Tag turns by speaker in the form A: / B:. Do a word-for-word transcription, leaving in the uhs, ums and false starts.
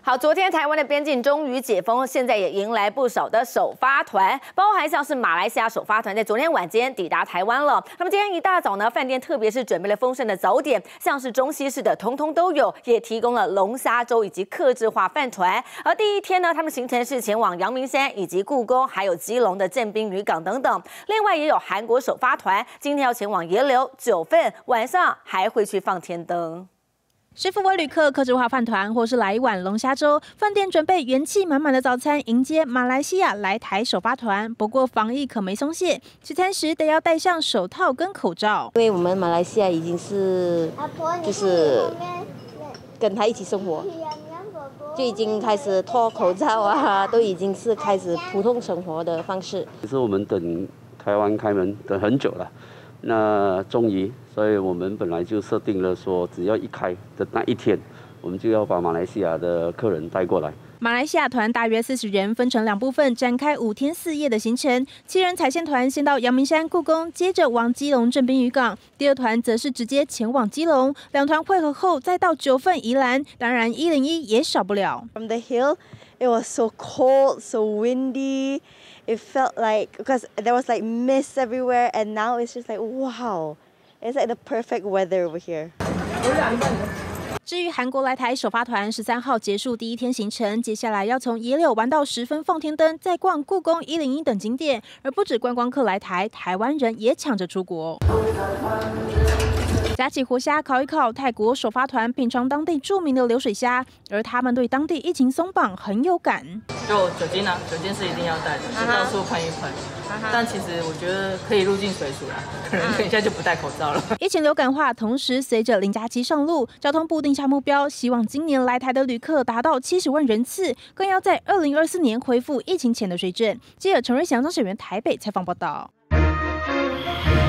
A: 好，昨天台湾的边境终于解封，现在也迎来不少的首发团，包含像是马来西亚首发团在昨天晚间抵达台湾了。那么今天一大早呢，饭店特别是准备了丰盛的早点，像是中西式的通通都有，也提供了龙虾粥以及客制化饭团。而第一天呢，他们行程是前往阳明山以及故宫，还有基隆的正滨渔港等等。另外也有韩国首发团，今天要前往野柳、九份，晚上还会去放天灯。
B: 师傅为旅客客制化饭团，或是来一碗龙虾粥。饭店准备元气满满的早餐，迎接马来西亚来台首发团。不过防疫可没松懈，吃餐时得要戴上手套跟口罩。
C: 因为我们马来西亚已经是就是跟他一起生活，就已经开始脱口罩啊，都已经是开始普通生活的方式。
D: 其实我们等台湾开门等很久了。 那终于，所以我们本来就设定了说，只要一开的那一天，我们就要把马来西亚的客人带过来。
B: 马来西亚团大约四十人，分成两部分，展开五天四夜的行程。七人踩线团先到阳明山、故宫，接着往基隆正滨渔港。第二团则是直接前往基隆，两团汇合后再到九份宜兰。当然，一零一也少不了。
E: From the hill, it was so cold, so windy. It felt like because there was like mist everywhere, and now it's just like wow, it's like the perfect weather over here.
B: 至于韩国来台首发团，十三号结束第一天行程，接下来要从野柳玩到十分放天灯，再逛故宫、一零一等景点。而不止观光客来台，台湾人也抢着出国。 夹起活虾烤一烤，泰国首发团品尝当地著名的流水虾，而他们对当地疫情松绑很有感。
F: 就酒精啊，酒精是一定要带的，就到处喷一喷。但其实我觉得可以入境随俗啦，可能等一下就不戴口罩了。
B: 疫情流感化，同时随着零加七上路，交通部定下目标，希望今年来台的旅客达到七十万人次，更要在二零二四年恢复疫情前的水准。记者陈瑞祥、张雪元台北采访报道。